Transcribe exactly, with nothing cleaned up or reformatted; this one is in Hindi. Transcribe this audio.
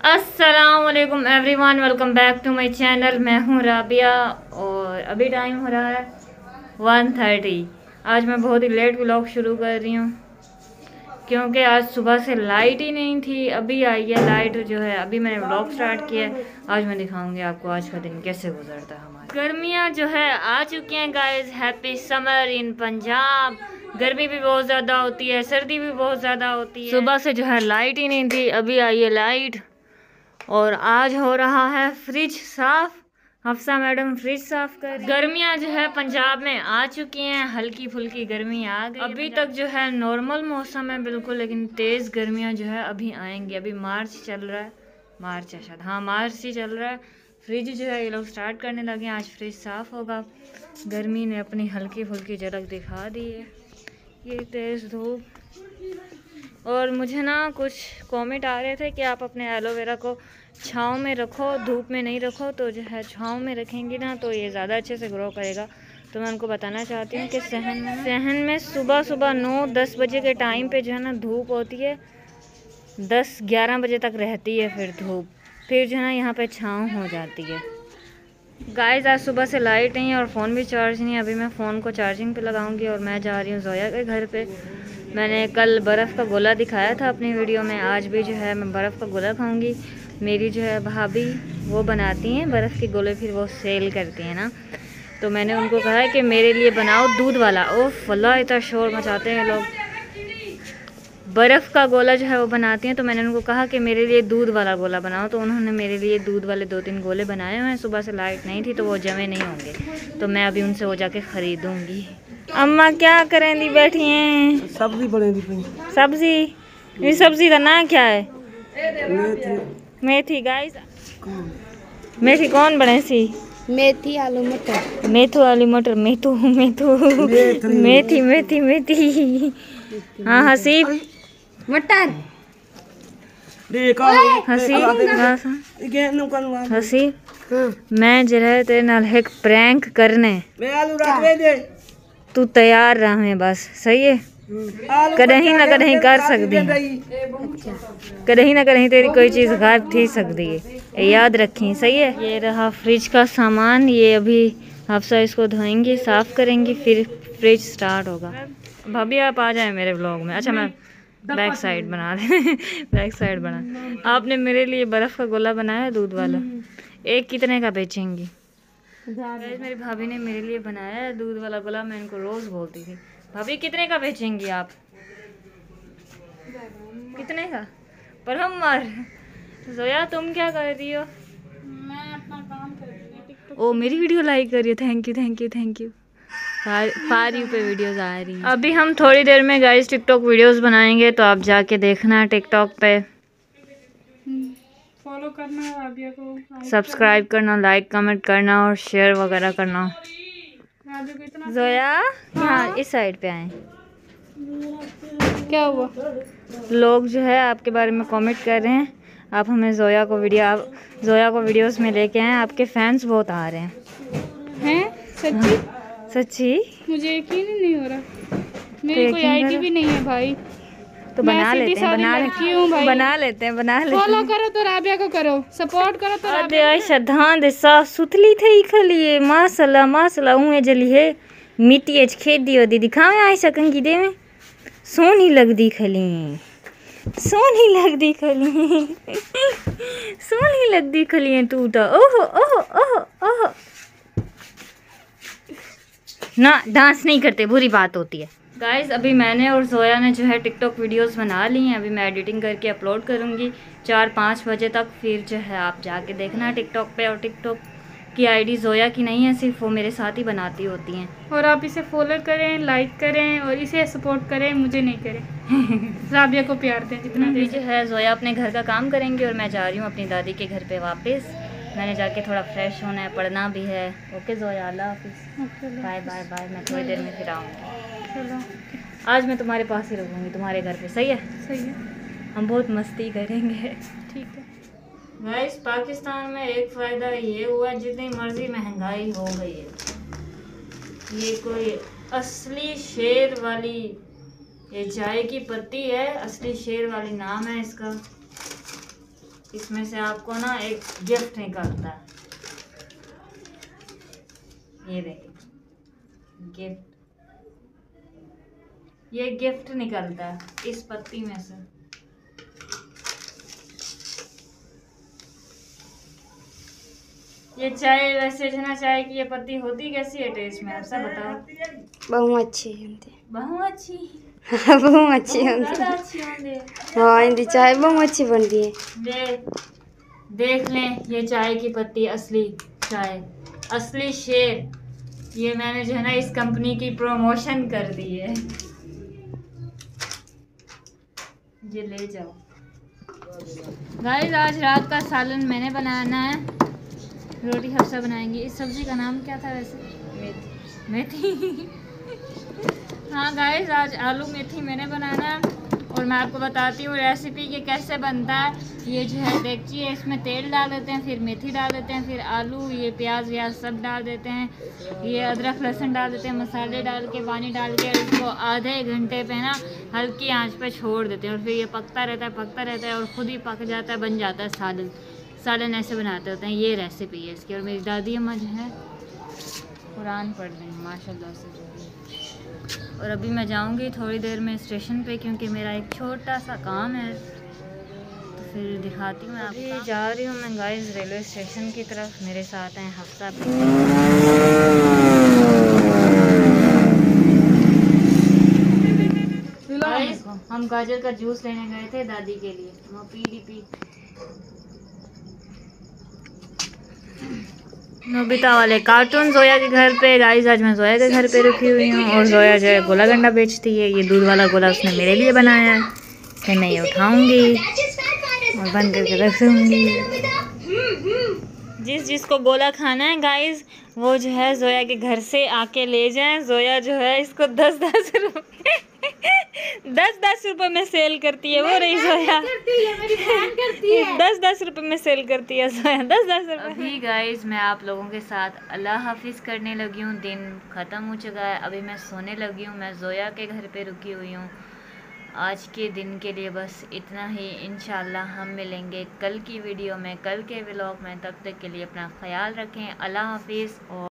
अस्सलामुअलैकुम everyone, welcome back to my channel. मैं हूँ राबिया और अभी टाइम हो रहा है वन थर्टी। आज मैं बहुत ही लेट व्लॉग शुरू कर रही हूँ क्योंकि आज सुबह से लाइट ही नहीं थी। अभी आई है लाइट जो है, अभी मैंने व्लॉग स्टार्ट किया है। आज मैं दिखाऊंगी आपको आज का दिन कैसे गुजरता है। हमारी गर्मियाँ जो है आ चुकी हैं guys. Happy summer in Punjab. गर्मी भी बहुत ज़्यादा होती है, सर्दी भी बहुत ज़्यादा होती है। सुबह से जो है लाइट ही नहीं थी, अभी आई है लाइट। और आज हो रहा है फ्रिज साफ। हफ्सा मैडम फ्रिज साफ कर। गर्मियाँ जो है पंजाब में आ चुकी हैं, हल्की फुल्की गर्मी आ गई। अभी तक जो है नॉर्मल मौसम है बिल्कुल, लेकिन तेज़ गर्मियाँ जो है अभी आएंगी। अभी मार्च चल रहा है, मार्च है शायद, हाँ मार्च ही चल रहा है। फ्रिज जो है ये लोग स्टार्ट करने लगे। आज फ्रिज साफ होगा। गर्मी ने अपनी हल्की फुल्की झलक दिखा दी है। ये तेज़ धूप। और मुझे ना कुछ कमेंट आ रहे थे कि आप अपने एलोवेरा को छांव में रखो, धूप में नहीं रखो। तो जो है छांव में रखेंगी ना तो ये ज़्यादा अच्छे से ग्रो करेगा। तो मैं उनको बताना चाहती हूँ कि सहन में सहन में सुबह सुबह नौ दस बजे के टाइम पे जो है ना धूप होती है, दस ग्यारह बजे तक रहती है फिर धूप, फिर जो है ना यहाँ पे छांव हो जाती है। गाइस आज सुबह से लाइट नहीं है और फ़ोन भी चार्ज नहीं है। अभी मैं फ़ोन को चार्जिंग पे लगाऊंगी और मैं जा रही हूँ जोया के घर पे। मैंने कल बर्फ़ का गोला दिखाया था अपनी वीडियो में, आज भी जो है मैं बर्फ़ का गोला खाऊंगी। मेरी जो है भाभी वो बनाती हैं बर्फ़ के गोले, फिर वो सेल करती हैं ना। तो मैंने उनको कहा है कि मेरे लिए बनाओ दूध वाला। ओह वल्लाह इतना शोर मचाते हैं लोग। बर्फ़ का गोला जो है वो बनाती हैं, तो मैंने उनको कहा कि मेरे लिए दूध वाला गोला बनाओ। तो उन्होंने मेरे लिए दूध वाले दो तीन गोले बनाए हुए हैं। सुबह से लाइट नहीं थी तो वो जमे नहीं होंगे, तो मैं अभी उनसे वो जाके ख़रीदूँगी। अम्मा क्या करें दी बैठी हैं? सब्जी बनेगी। सब्जी? ये सब्जी का नाम क्या है? मेथी। मेथी गाइस, मेथी कौन बने सी? मेथी आलू मटर। मेथू आलू मटर। मेथू मेथू मेथी मेथी मेथी। हाँ हसी मटर हसी हसी मैं जरा तेरे नाल एक प्रैंक करने तू तैयार रह में बस, सही है? कहीं ना कहीं कर सकती है, कहीं ना कहीं तेरी कोई चीज़ घर थी सकती है, याद रखी, सही है? ये रहा फ्रिज का सामान। ये अभी हफ्सा इसको धोएंगी, साफ़ करेंगी, फिर फ्रिज स्टार्ट होगा। भाभी आप आ जाए मेरे व्लॉग में। अच्छा मैं बैक साइड बना दे बैक साइड बना। आपने मेरे लिए बर्फ़ का गोला बनाया दूध वाला, एक कितने का बेचेंगी? मेरी भाभी ने मेरे लिए बनाया है दूध वाला गोला। मैं इनको रोज़ बोलती थी, भाभी कितने का बेचेंगी आप? कितने का? पर हम मर जोया तुम क्या कर रही हो? मैं अपना काम कर रही हूँ। ओ मेरी वीडियो लाइक कर रही हो, thank you thank you thank you. For you पे वीडियोस आ रही हैं। अभी हम थोड़ी देर में गाइस टिकटॉक वीडियोस बनाएंगे, तो आप जाके देखना टिकटॉक पे। फॉलो करना राबिया को, सब्सक्राइब करना, लाइक कमेंट करना और शेयर वगैरह करना। राबिया को इतना जोया हाँ इस साइड पे आए। क्या हुआ? लोग जो है आपके बारे में कमेंट कर रहे हैं, आप हमें जोया को वीडियो आप जोया को वीडियोस में लेके आए। आपके फैंस बहुत आ रहे हैं। हैं? सच्ची? सच्ची? मुझे यकीन ही नहीं हो रहा। मेरी कोई आईडी भी नहीं है भाई। तो बना लेते हैं बना लेते हैं बना लेते हैं बना लेते हैं। फॉलो करो तो राबिया को करो, सपोर्ट करो तो अरे आयशा धान दे साफ सुथली थई खलिए माशाल्लाह माशाल्लाह। उहे जली है मिट्टी एच खेत दियो दीदी खावे आयशा कंगी दे में सोनी लगदी खली, सोनी लगदी खली सोनी लगदी खली तू तो। ओहो ओहो ओहो ओहो ना, डांस नहीं करते, बुरी बात होती है। गाइस अभी मैंने और जोया ने जो है टिकटॉक वीडियोस बना ली हैं। अभी मैं एडिटिंग करके अपलोड करूँगी चार पाँच बजे तक। फिर जो है आप जाके देखना टिकटॉक पे। और टिकटॉक की आईडी जोया की नहीं है, सिर्फ वो मेरे साथ ही बनाती होती हैं। और आप इसे फॉलो करें, लाइक करें और इसे सपोर्ट करें, मुझे नहीं करें। राबिया को प्यार दें जितना भी जो है जोया अपने घर का काम करेंगे और मैं जा रही हूँ अपनी दादी के घर पे वापस। मैंने जाके थोड़ा फ्रेश होना है, पढ़ना भी है। ओके जोया, अल्लाह हाफिज़, बाय बाय बाय। मैं थोड़ी देर में फिर आऊँगी। चलो आज मैं तुम्हारे पास ही रहूँगी, तुम्हारे घर पे, सही है? सही है, हम बहुत मस्ती करेंगे। ठीक है। गाइस पाकिस्तान में एक फ़ायदा ये हुआ, जितनी मर्जी महंगाई हो गई है, ये कोई असली शेर वाली ये चाय की पत्ती है, असली शेर वाली नाम है इसका। इसमें से आपको ना एक गिफ्ट निकलता है, ये देखिए गिफ्ट, ये गिफ्ट निकलता है इस पत्ती में से। ये चाय वैसे जना चाय की ये पत्ती होती कैसी है टेस्ट में, आप सब बताओ। बहुत अच्छी होती बहुत अच्छी, बहुत अच्छी बहुत होती ज़्यादा अच्छी होंगे। हाँ इनकी चाय बहुत अच्छी बनती है। दे, देख लें ये चाय की पत्ती, असली चाय, असली शेर। ये मैंने जो है ना इस कंपनी की प्रमोशन कर दी है। ये ले जाओ गाइस। आज रात का सालन मैंने बनाना है, रोटी हफ्सा बनाएंगे। इस सब्जी का नाम क्या था वैसे? मेथी, मेथी। हाँ गाइस, आज आलू मेथी मैंने बनाना है और मैं आपको बताती हूँ रेसिपी कि कैसे बनता है। ये जो है देखिए है, इसमें तेल डाल देते हैं, फिर मेथी डाल देते हैं, फिर आलू, ये प्याज व्याज सब डाल देते हैं, ये अदरक लहसुन डाल देते हैं, मसाले डाल के पानी डाल के इसको आधे घंटे पे ना हल्की आंच पे छोड़ देते हैं और फिर ये पकता रहता है पकता रहता है और ख़ुद ही पक जाता है, बन जाता है सालन। सालन ऐसे बनाते होते हैं, ये रेसिपी है इसकी। और मेरी दादी अम्मा जो है कुरान पढ़ रही हैं माशाल्लाह से। और अभी मैं जाऊंगी थोड़ी देर में स्टेशन पे, क्योंकि मेरा एक छोटा सा काम है, तो फिर दिखाती हूँ मैं आपको। अभी जा रही हूँ मैं गाइस रेलवे स्टेशन की तरफ, मेरे साथ हैं हफ्सा भी। गाइस हम गाजर का जूस लेने गए थे दादी के लिए, वो पी ली पी। नोबिता वाले कार्टून जोया के घर पे। गाइस आज मैं जोया के घर पे रुकी हुई हूँ और जोया जो है गोला गंडा बेचती है। ये दूध वाला गोला उसने मेरे लिए बनाया है, इसे मैं ये उठाऊंगी और बंद करके रख दूंगी। जिस जिसको गोला खाना है गाइस वो जो है जोया के घर से आके ले जाएं। जोया जो है इसको दस दस रुपये दस दस रुपए में सेल करती है। वो रही जोया, दस दस रुपए में सेल करती है जोया, दस दस रुपए। अभी गाइस मैं आप लोगों के साथ अल्लाह हाफिज़ करने लगी हूँ, दिन ख़त्म हो चुका है, अभी मैं सोने लगी हूँ। मैं जोया के घर पे रुकी हुई हूँ। आज के दिन के लिए बस इतना ही। इंशाल्लाह हम मिलेंगे कल की वीडियो में, कल के व्लॉग में। तब तक के लिए अपना ख्याल रखें। अल्लाह हाफिज़। और